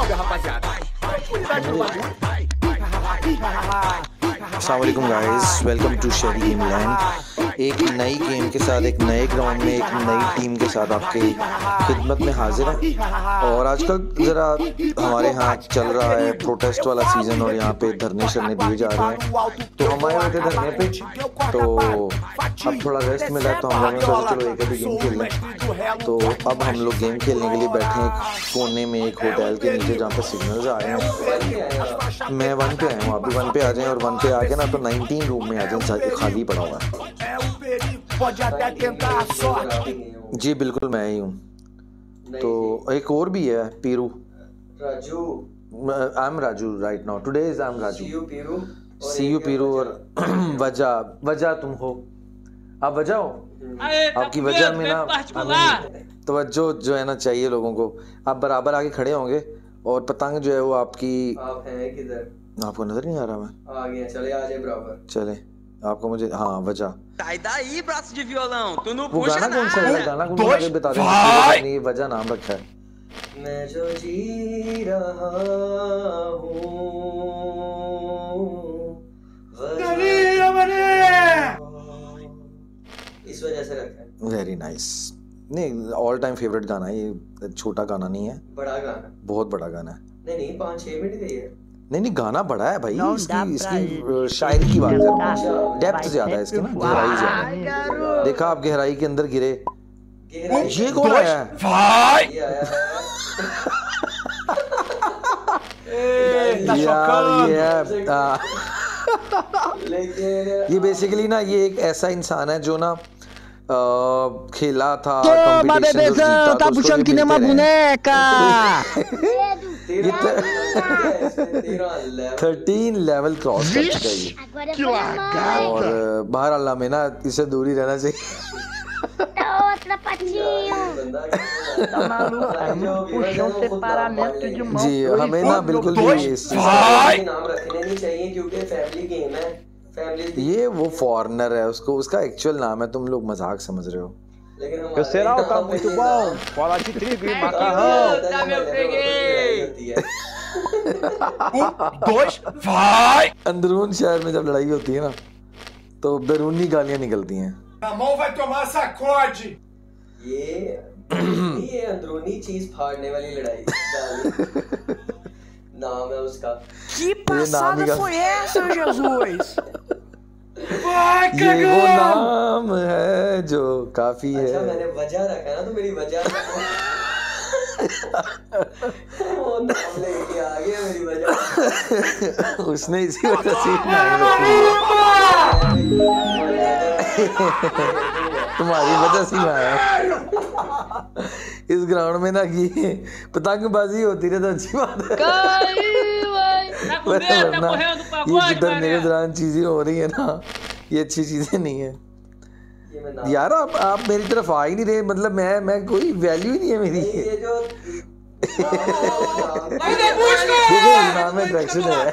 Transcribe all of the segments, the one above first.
अस्सलाम वालेकुम guys, welcome to शेरी गेमलैंड। एक नई गेम के साथ, एक नए ग्राउंड में, एक नई टीम के साथ आपके खिदमत में हाजिर है। और आजकल ज़रा हमारे यहाँ चल रहा है प्रोटेस्ट वाला सीज़न और यहाँ पे धरने शरने दिए जा रहे हैं, तो हमारे यहाँ थे धरने पे, तो अब थोड़ा रेस्ट मिला तो हम लोगों ने सोचा चलो एक अभी गेम खेल लें। तो अब हम लोग गेम खेलने के लिए बैठे हैं एक कोने में, एक होटल के नीचे जहाँ पे सिग्नल्स आ रहे हैं। मैं 1 पे आया हूँ, आप भी 1 पे आ जाएं, और 1 पे आके ना तो 19 रूम में आ जाएं, खाली पड़ा हुआ है। जी बिल्कुल मैं ही हूँ। तो एक और भी है Piru, Raju. I am Raju right now, today is I am Raju. See you Piru और वजह तुम हो, आप वजह हो। आपकी वजह में ना तवज्जो जो है ना चाहिए लोगों को। आप बराबर आके खड़े होंगे और पतंग जो है वो आपकी। आप हैं किधर? आपको नजर नहीं आ रहा? मैं आ गया, चले आ जाए बराबर। चले आपको मुझे, हाँ वजह Daí, braço de violão, tu não वो puxa गाना कौन सा nada. है? गाना कौन सा है बता दें, नहीं वजह नाम रखा है। मैं जो जी रहा हूँ इस वजह से रखा है। Very nice. नहीं, ऑल टाइम फेवरेट गाना है ये, छोटा गाना नहीं है, बड़ा गाना, बहुत बड़ा गाना है। नहीं 5-6 मिनट का ही है। नहीं गाना बड़ा है भाई, इसकी शायरी की बात कर रहा हूँ, डेप्थ ज्यादा है इसकी ना, गहराई ज्यादा है। देखा आप गहराई के अंदर गिरे, ये कौन आया है? ये बेसिकली ना ये एक ऐसा इंसान है जो ना खेला था competition, tá puxando que nem uma boneca। 13 level cross कर चुका है ये, और बहरहाल में ना इससे दूरी रहना चाहिए। जी हमें ना बिल्कुल भी नाम रखने नहीं चाहिए क्योंकि फैमिली गेम है। ये वो फॉरेनर है, उसको उसका एक्चुअल नाम है, तुम लोग मजाक समझ रहे हो। Eu será o tá muito bom, bola de trigo e macarrão। Tá, meu freguês! 1, 2, vai! अंदरून शहर में जब लड़ाई होती है ना तो बैरूनी गालियां निकलती हैं। Na mão vai tomar sacode। ये अंदरूनी चीज फाड़ने वाली लड़ाई नाम है उसका। Que passada foi essa, Jesus? ये वो नाम है जो काफी है। अच्छा मैंने वजह रखा ना, तो मेरी वजह वो नाम लेके आ गया, मेरी वजह उसने इसी वजह से तुम्हारी वजह से आया इस ग्राउंड में ना कि पतंगबाजी होती रहे तो अच्छी बात है। ये जिधर मेरे दौरान चीजें हो रही है ना, ये अच्छी चीजें नहीं है यार। आप मेरी तरफ आ ही नहीं रहे, मतलब मैं कोई वैल्यू ही नहीं है मेरी। ये जो देखो नाम में अट्रैक्शन है,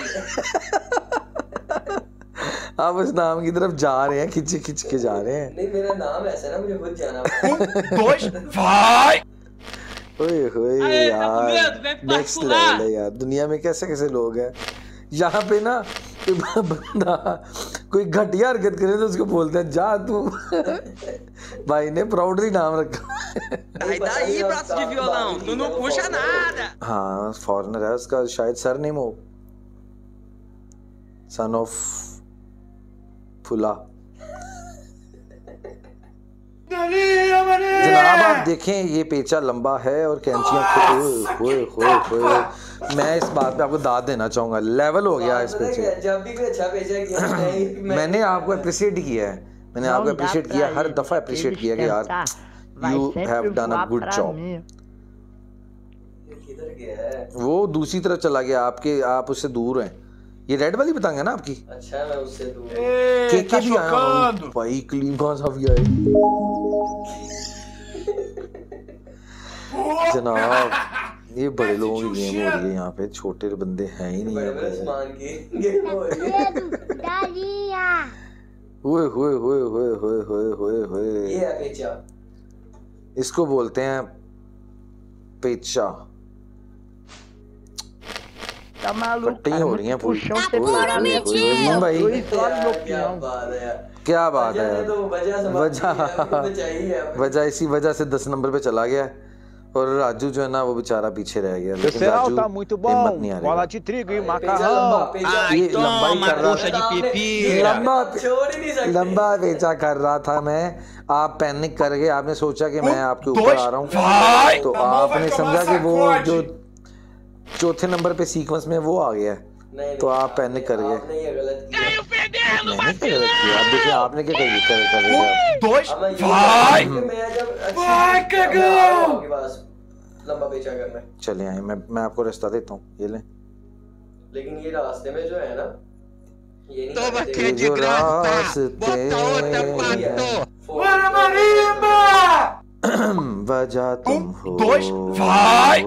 आप उस नाम की तरफ जा रहे हैं, खिंच के जा रहे हैं। नहीं मेरा नाम ऐसा ना, मुझे खुद जाना। 2, vai! ओए होए यार, नेक्स्ट लेवल है यार। दुनिया में कैसे कैसे लोग हैं। यहाँ पे ना बंदा कोई घटिया हरकत करे तो उसको बोलते हैं जा तू। भाई ने प्राउडली नाम रखा। Daí, braço de violão, tu não puxa nada. हाँ फॉरेनर है, उसका शायद सर नेम हो सन ऑफ फुला। जनाब आप देखें ये पेचा लंबा है और कैंचियां। मैं इस बात पे आपको दाद देना चाहूंगा, लेवल हो गया इस पेचे। जब भी कोई अच्छा पेचा किया मैंने आपको अप्रिशिएट किया है, मैंने आपको अप्रिशिएट किया, हर दफा अप्रिशिएट किया कि यार you have done a good job. किधर गया है? वो दूसरी तरफ चला गया, आप उससे दूर हैं। ये रेड वाली पतंग है ना आपकी? अच्छा मैं उससे दूर। के भी आया भाई, क्लीन कौन सा भी आया जनाब। ये बड़े लोगों की गेम हो रही है यहाँ पे, छोटे बंदे हैं ही नहीं। बड़े सामान की गेम हो रही है। हुए हुए हुए हुए हुए हुए हुए हुए। ये है पेचा, इसको बोलते हैं पेचा। Tá maluco, पट्टी cara, हो रही है muito पूरी। puxão, ओए, você ओए, para, ओए, ओए, भाई dois só no meu क्या peão. बात है यार। क्या बात है वजह ने तो वजह समाप्त की है, वजह बचाई है आपने। वजह इसी वजह से 10 नंबर पे चला गया और राजू जो है ना वो बेचारा पीछे रह गया। लेकिन Terceiro राजू tá muito हिम्मत bom. नहीं Bola हारेगा। de trigo e पेचा लंबा, macarrão. पेचा Ai, ये लंबाई toma, कर रहा coxa de था pepira. लंबा छोड़ ही नहीं सकते। लंबा पेचा कर रहा था मैं। आप पैनिक कर गए, आपने सोचा कि मैं आपके ऊपर आ रहा हूँ तो आपने समझा कि वो जो चौथे नंबर पे सीक्वेंस में वो आ गया है, नहीं, तो आप पैनिक कर गए। आपने ये गलत किया। मैंने क्या गलत किया? आप देखिए आपने क्या कर रहे थे। Dois, अब मैं ये कि मैं जब आपके पास लंबा पेचा करना है, चले आए, मैं आपको रास्ता देता हूँ, ये लें। लेकिन ये रास्ते में जो है ना, ये नहीं Toma करते। que é de जो graça. रास्ते Bota outra, pato. Bora, Marimba! वजह तुम हो। dois, vai!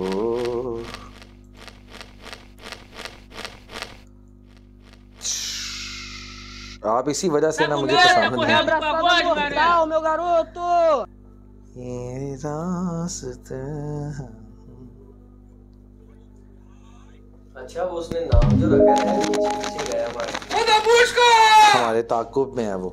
आप इसी वजह से ना मुझे Primeira, पसंद नहीं। correndo pra voz, mané. meu garoto! ये रास्ते अच्छा वो उसने नाम जो रखा है पीछे गया हमारे। Manda busca! हमारे ताकुब में है वो।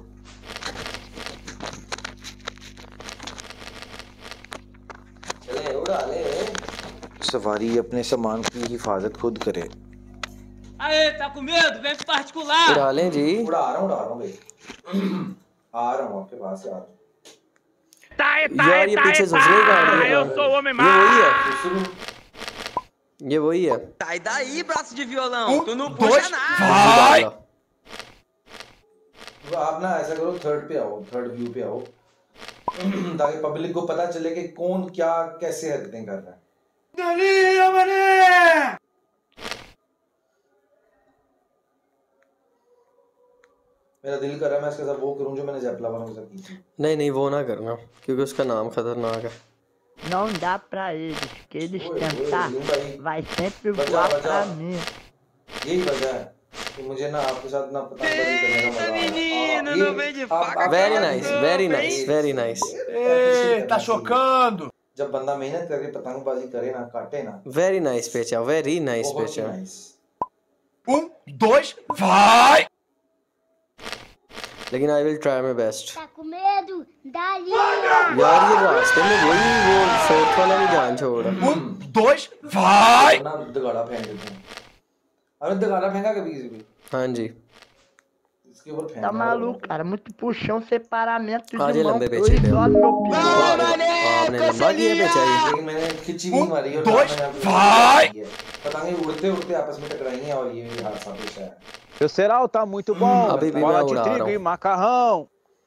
चले उड़ा ले। सवारी अपने सामान की हिफाजत खुद करे। Aê, tá com medo? Vem pro particular. उड़ा ले जी। उड़ा रहा हूँ भाई। आ रहा हूँ आपके पास यार। यार ये पीछे सुसरे काट दिया। Eu sou o homem ये वही है, शुरू ये वही है। Sai daí, braço de violão. Tu não puxa dois, nada. vai! तो आप ना ऐसा करो, थर्ड पे आओ, थर्ड व्यू पे आओ ताकि पब्लिक को पता चले कि कौन क्या कैसे हरकतें कर रहा है। Dalia, mané! मेरा दिल कर रहा है मैं इसके साथ वो करूं जो मैंने जैपला वालों के साथ की थी। नहीं नहीं वो ना करना, क्योंकि उसका नाम खतरनाक है। Não dá pra eles, que eles Oi, tentar, oi, vai. vai sempre Vai, voar vai, pra vai. mim. यही वजह है कि मुझे ना आपके साथ ना पतंगबाजी करने का मजा आ रहा है। menino, ये não vem de आप- faca, आप- very Cara, nice, não, very vem. Nice, very nice, Ei, tá chocando! जब बंदा मेहनत करके पतंगबाजी करे ना, काटे ना, वेरी नाइस पेचा, वेरी नाइस बहुत ही पेचा। नाइस। Dois, vai! लेकिन I will try my best. Tá com medo? Dali! यार ये रास्ते में वही वो फोर्थ वाला भी जान छोड़ रहा। Dois, vai! ना दगाड़ा फेंक देते हैं। अरे दगाड़ा फेंका कभी किसी भी? हाँ जी, इसके ऊपर फेंक। Tá maluco, cara, muito puxão, separamento आज de ये mão, लंबे dois पेचे थे। só no meu peão. आपने लंबा किया पेचा ये। लेकिन मैंने खिंची भी मारी और dois, मैंने आपको vai! किया। पतंगे उड़ते उड़ते आपस में टकराई हैं और ये हादसा पेश आया। Terceiral tá muito bom. Abre bem Bola na de hora, trigo não. e macarrão.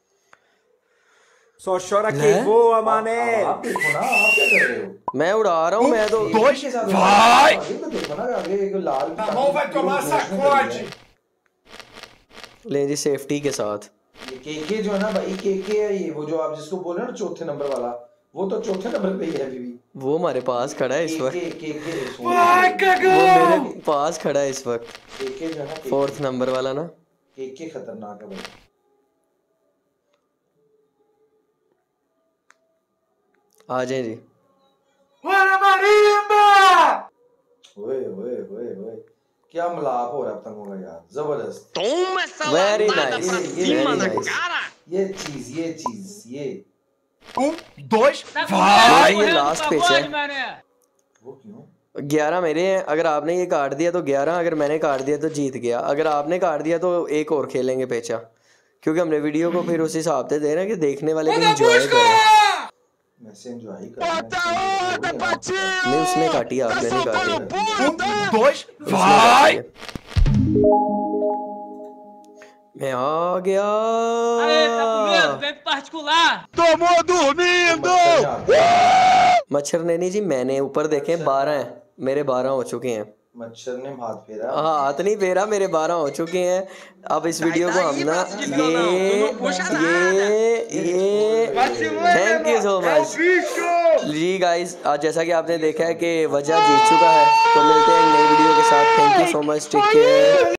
Só chora quem voa, mané! आप देखो ना, आप क्या कर रहे हो? मैं उड़ा रहा हूँ, मैं तो dois, के साथ vai! ये तो देखो ना आगे एक लाल A mão vai tomar sacode! ले जी सेफ्टी के साथ। ये केके जो है ना भाई, केके है ये, वो जो आप जिसको बोल रहे हो ना चौथे नंबर वाला, वो तो चौथे नंबर पे ही है अभी भी। वो हमारे पास खड़ा है इस वक्त, केके Vai, वो cagão! मेरे पास खड़ा है इस वक्त, केके जो है ना, फोर्थ नंबर वाला ना। केके खतरनाक है भाई। आ जाए जी। Bora, Marimba! ओए ओए ओए ओए, क्या मिलाप हो रहा है पतंगों का यार, जबरदस्त। Toma essa Very lavada nice, pra very cima na nice. cara. ये चीज ये Dois, Tá com vai! medo? ये Correndo last pra pitch voz, है। mané. वो क्यों? 11 मेरे हैं, अगर आपने ये काट दिया तो 11, अगर मैंने काट दिया तो जीत गया, अगर आपने काट दिया तो एक और खेलेंगे पेचा, क्योंकि हमने वीडियो को फिर उस हिसाब से देना कि देखने वाले भी इंजॉय करें। मैं से एंजॉय ही कर रहा हूं। नहीं उसने काटी, आपने नहीं काटी। Dois, उसने vai! काटी है। मैं आ गया। Aê, tá com medo? Vem pro particular. Tomou dormindo! मच्छर ने नहीं जी, मैंने ऊपर देखे 12 हैं, मेरे 12 हो चुके हैं। मच्छर ने हाथ फेरा। हाँ हाथ नहीं फेरा, मेरे 12 हो चुके हैं। अब इस वीडियो को हम ना थैंक यू सो मच जी गाइस। आज जैसा कि आपने देखा है कि वजह जीत चुका है, तो मिलते हैं एक नई वीडियो के साथ। Thank you so much, take care.